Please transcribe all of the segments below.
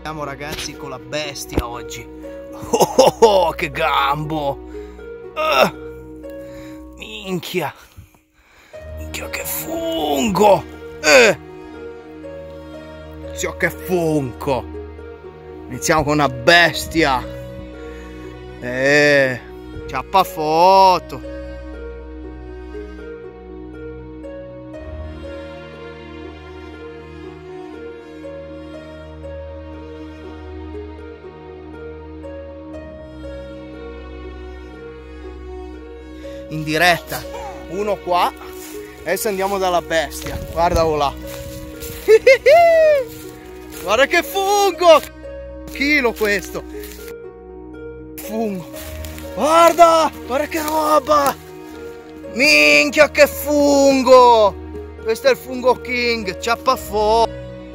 Siamo ragazzi con la bestia oggi. Oh, che gambo! Minchia! Minchia che fungo! Zio che fungo! Iniziamo con una bestia! Ciappa foto! In diretta, uno qua. Adesso andiamo dalla bestia. Guarda là. Guarda che fungo! Chilo questo. Fungo. Guarda! Guarda che roba! Minchia che fungo! Questo è il fungo king. Ciappa fuoco.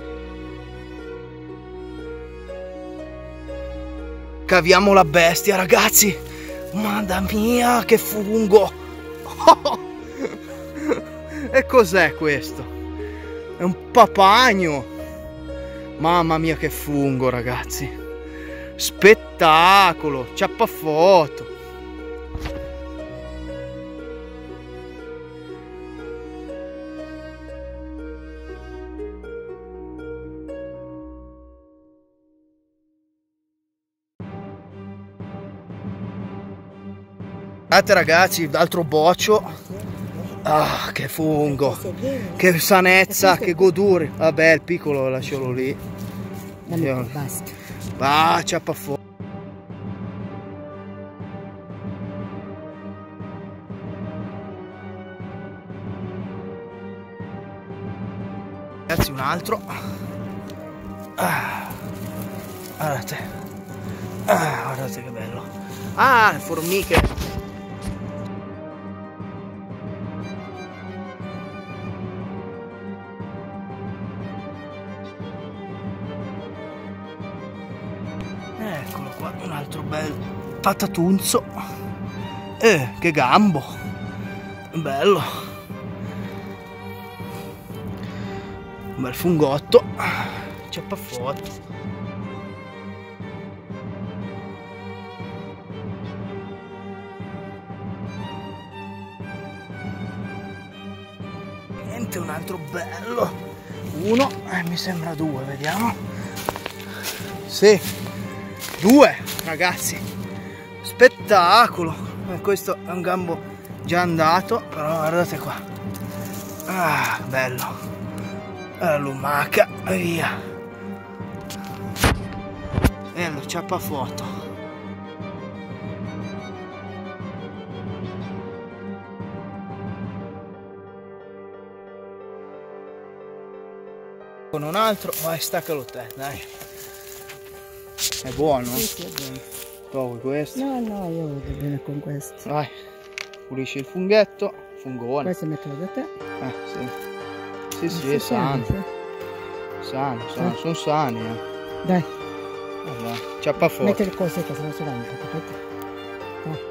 Caviamo la bestia ragazzi. Mamma mia che fungo! E cos'è questo? È un papagno! Mamma mia che fungo ragazzi! Spettacolo! Ciappa foto! Guardate ragazzi, altro boccio. Ah, che fungo, che sanezza, che godure. Vabbè, il piccolo lascialo lì. Basta. Ah, ciappa fuoco. Ragazzi, un altro. Guardate. Guardate che bello. Ah, le formiche. Eccolo qua, un altro bel patatunzo. Che gambo. Bello. Un bel fungotto. Ciappa foto. Niente, un altro bello. Uno, mi sembra due, vediamo. Sì. Due ragazzi, spettacolo. Questo è un gambo già andato, però guardate qua. Ah, bello. La lumaca, via. Bello, ciappa foto. Con un altro, vai, staccalo te, dai. È buono? Sì, è buono. Provi questo? No, io vado bene con questo. Vai, pulisci il funghetto, fungone. Questo metto da te? Sì. Sì, è sano. Sano, sono sani, Dai. Dai, ciappa fuori. Metti le cose che sono solo capito? Dai.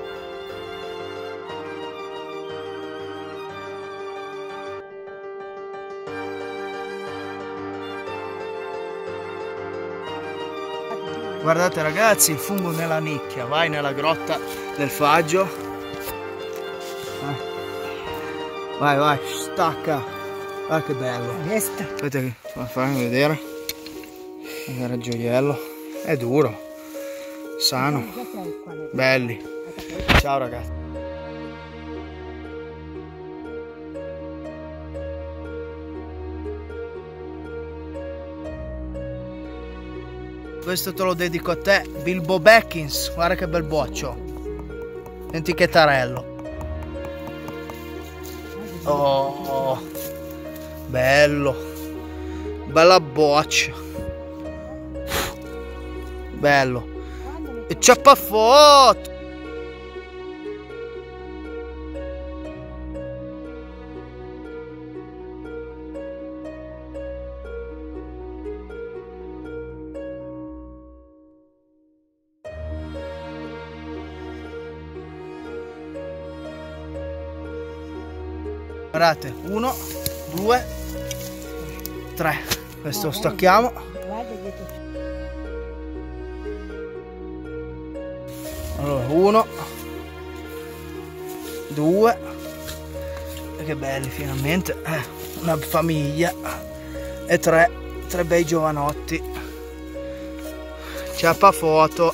Guardate ragazzi, il fungo nella nicchia, vai nella grotta del faggio. Vai, stacca. Guarda che bello. Resta. Aspetta che fammi vedere. Era il gioiello. È duro. Sano. Belli. Ciao ragazzi. Questo te lo dedico a te, Bilbo Baggins. Guarda che bel boccio. Senti che tarello. Oh, bello. Bella boccia. Bello. E ciappa foto. Guardate, 1, 2, 3. Questo stacchiamo. Allora, 1, 2, che belli finalmente, una famiglia, e 3 bei giovanotti. Ciappa foto.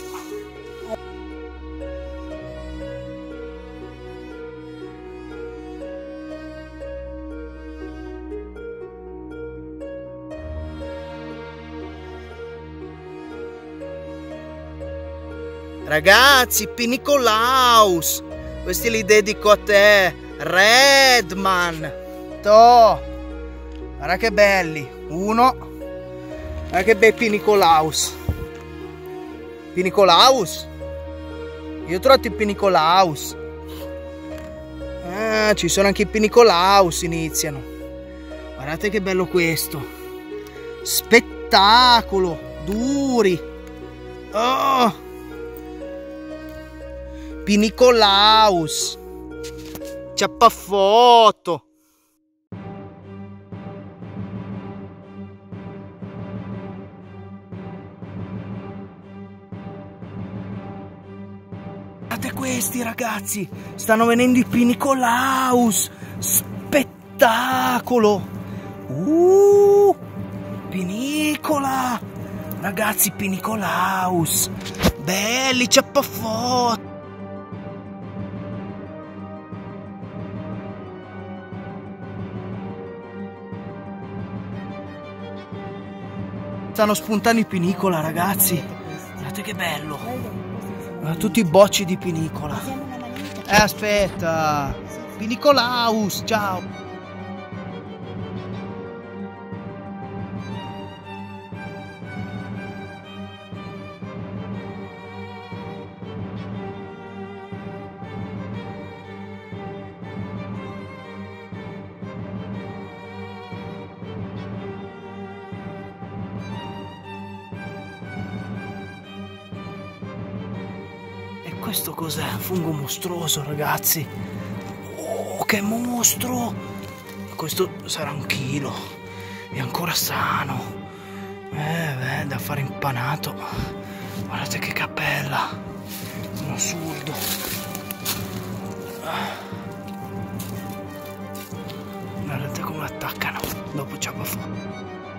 Ragazzi, Pinicolaus, questi li dedico a te, Redman. Toh, guarda che belli. 1, guarda che bei Pinicolaus. Pinicolaus? Io ho trovato i Pinicolaus. Ah, ci sono anche i Pinicolaus, iniziano. Guardate che bello questo. Spettacolo, duri. Oh! Pinicolaus, ciappafoto. Guardate questi ragazzi, stanno venendo i Pinicolaus, spettacolo. Pinicola, ragazzi, Pinicolaus, belli, ciappafoto. Stanno spuntando i Pinicola, ragazzi. Guardate che bello. Tutti i bocci di Pinicola. Aspetta. Pinicolaus, ciao. Questo cos'è? Un fungo mostruoso, ragazzi. Oh, che mostro! Questo sarà 1 chilo. È ancora sano. Da fare impanato. Guardate che cappella. Un assurdo. Guardate come attaccano. Dopo ciappafoto.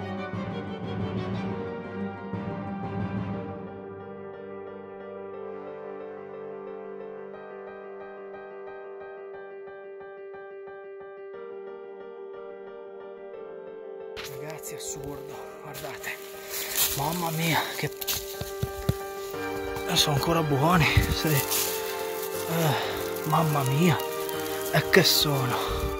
Ragazzi, assurdo, guardate, mamma mia, che sono ancora buoni, sì. Mamma mia, e che sono,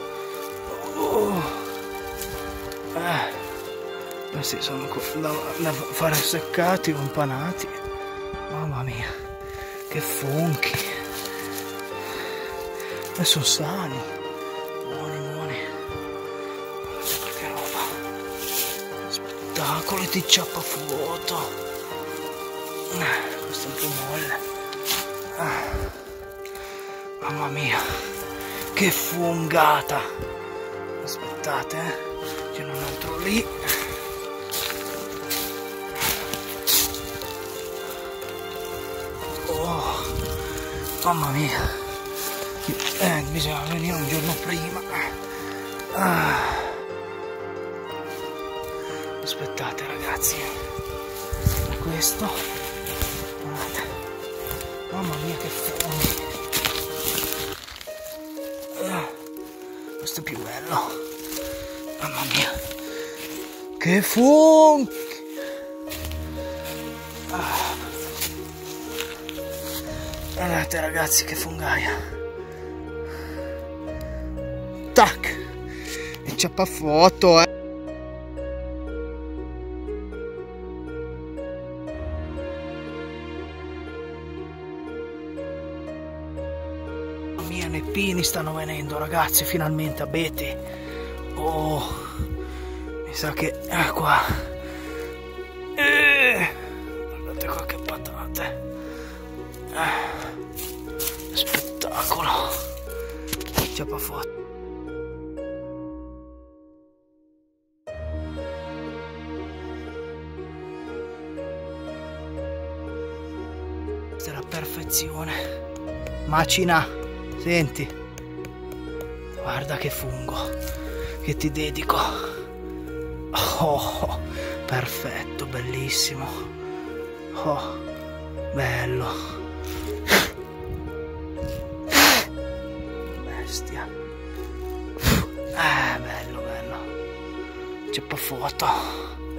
questi sono da fare seccati o impanati, mamma mia, che funghi, e sono sani, buoni. Spettacolo di ciappafoto. Questo è un po' molle. Mamma mia, che fungata. Aspettate, c'è un altro lì. Oh, mamma mia, bisogna venire un giorno prima. Aspettate ragazzi, questo, guardate, mamma mia che funghi, questo è più bello, mamma mia, che funghi, guardate ragazzi che fungaia, tac, e ciappafoto, I pini stanno venendo ragazzi, finalmente, abeti. Oh, mi sa che qua, guardate qua che patate, spettacolo, ciappafoto. Questa è la perfezione. attenzione. Macina, senti. Guarda che fungo che ti dedico. Oh, perfetto, bellissimo. Oh, bello. Bestia. Bello, bello. C'è po' foto.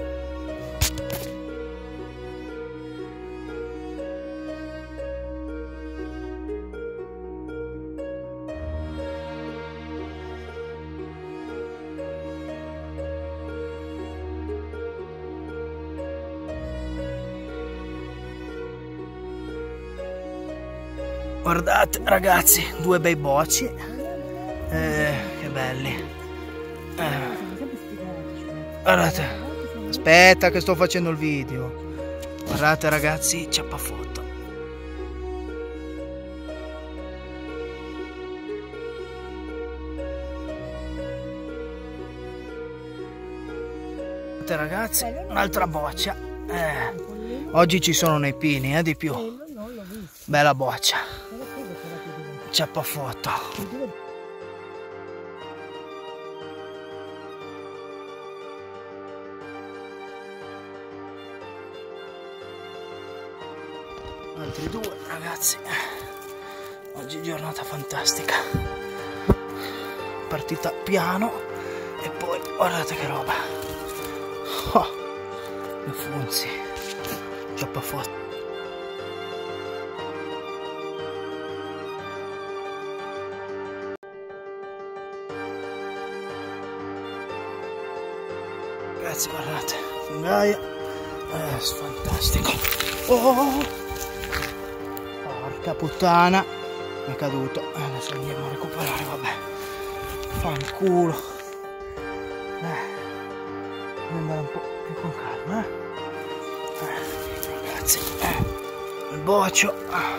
Guardate ragazzi, due bei boci, che belli. Guardate, aspetta che sto facendo il video. Guardate ragazzi, ciappafoto. Guardate ragazzi, un'altra boccia. Oggi ci sono nei pini, di più. Bella boccia. Ciappafoto. Altri due ragazzi. Oggi giornata fantastica. Partita piano e poi guardate che roba. Oh, che funzi. Ciappafoto. Ragazzi guardate, fungaia, fantastico. Oh, porca puttana, mi è caduto. Adesso andiamo a recuperare, vabbè. Fanculo. Devo andare un po' più con calma, ragazzi, il bocio.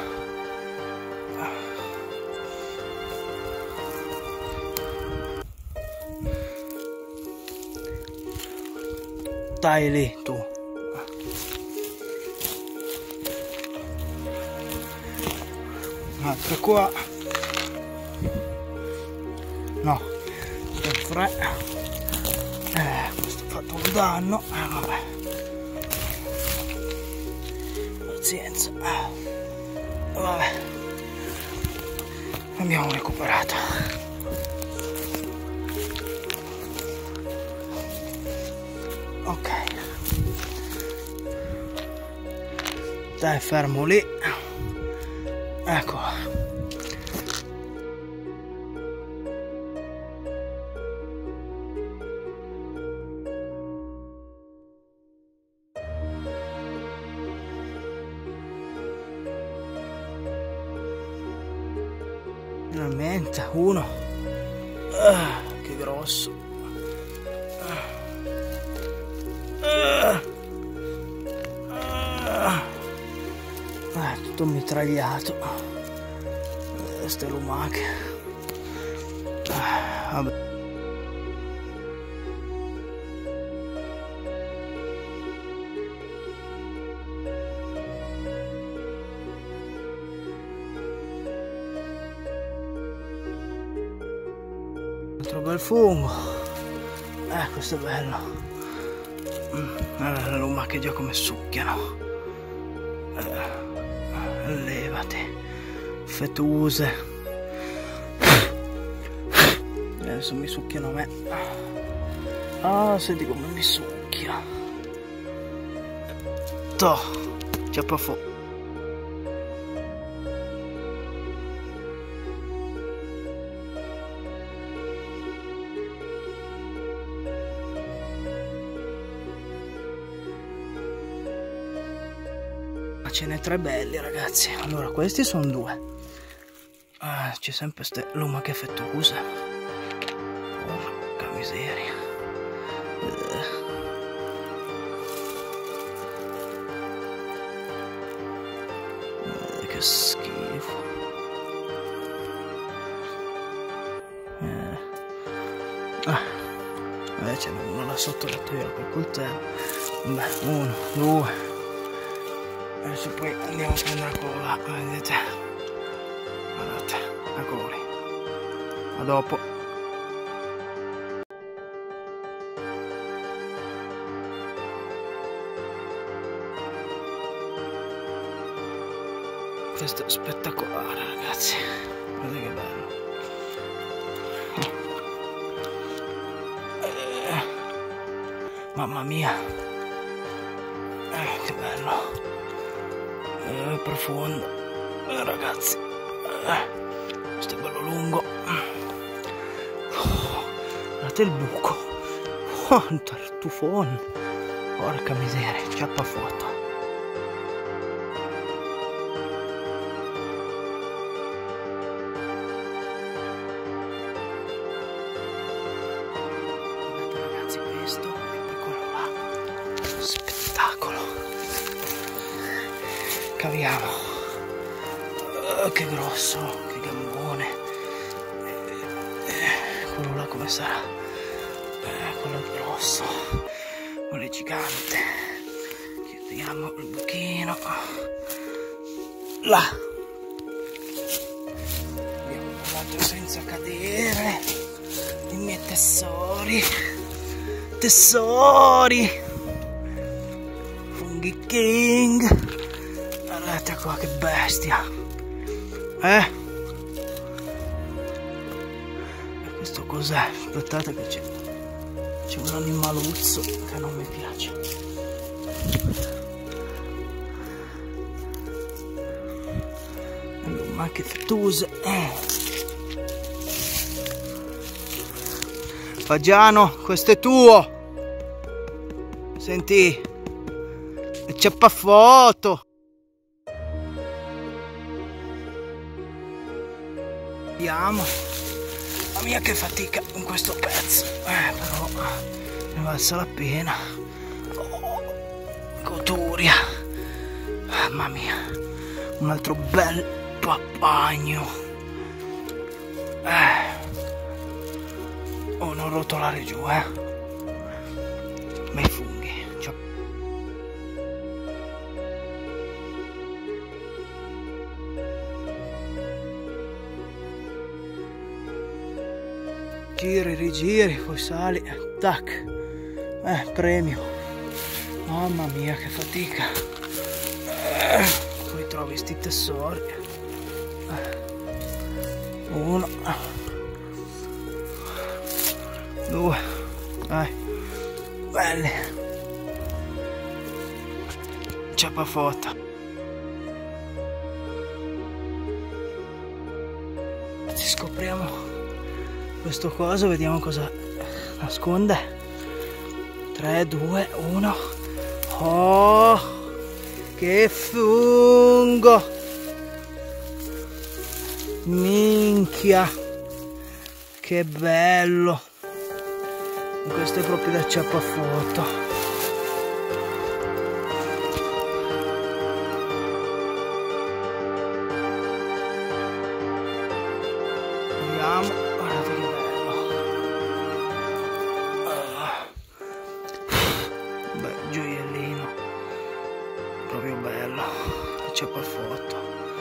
Stai lì tu. Un'altra qua. No, per tre. Questo ha fatto un danno. Vabbè. Pazienza. Vabbè. Abbiamo recuperato. Ok, dai, fermo lì. Ecco. Finalmente uno. Che grosso. Tutto mitragliato. Queste lumache. Vabbè. Altro bel fungo. Questo è bello. Le lumache già come succhiano. Levati, fetuse. Adesso mi succhiano a me. Senti come mi succhia. Toh, ciappafo. Ce n'è tre belli ragazzi. Allora questi sono due. C'è sempre ste lumache fettose. Porca miseria. Che schifo. Ce n'è uno là sotto la tela col coltello. Beh, 1, 2. Adesso poi andiamo a prendere quello là, vedete? Guardate, eccolo lì. A dopo. Questo è spettacolare, ragazzi. Guardate che bello. Mamma mia. Che bello. Profondo. Ragazzi. Questo è bello lungo. Guardate il buco. Un tartufone. Porca miseria, ciappafoto. Questo e poi quello là, spettacolo. Caviamo. Che grosso, che gambone. Quello là come sarà? Quello è grosso, quello è gigante. Chiudiamo il buchino là. Abbiamo provato senza cadere i miei tesori. Tesori, Funghi King. Guardate qua che bestia, e questo cos'è? Aspettate che c'è un animaluzzo che non mi piace. Ma che fettuse. Fagiano, questo è tuo. Senti, ciappafoto. Vediamo. Mamma mia che fatica con questo pezzo. Però ne valsa la pena. Oh, Coturia. Mamma mia. Un altro bel papagno. Oh, non rotolare giù, Bei funghi. Ciao. Giri, rigiri, poi sali, tac. Premio. Mamma mia che fatica. Poi trovi sti tesori. Uno. Due, belli, ciappafoto. Ci scopriamo questo coso, vediamo cosa nasconde. 3, 2, 1. Oh, che fungo! Minchia, che bello! Questo è proprio da ciappafoto. Vediamo, guardate che bello. Beh, gioiellino. Proprio bello. Ciappafoto.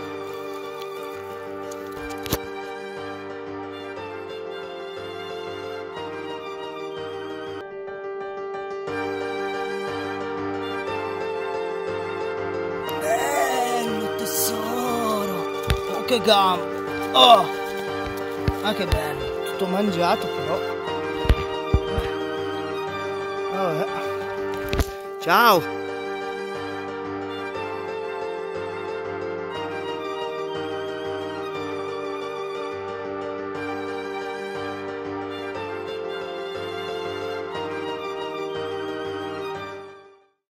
Che gambe! Oh! Ah, che bello! Tutto mangiato però. Vabbè. Ciao!